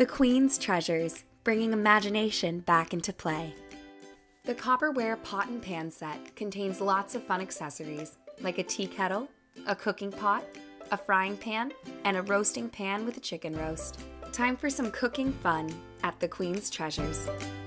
The Queen's Treasures, bringing imagination back into play. The Copper-ware pot and pan set contains lots of fun accessories, like a tea kettle, a cooking pot, a frying pan, and a roasting pan with a chicken roast. Time for some cooking fun at the Queen's Treasures.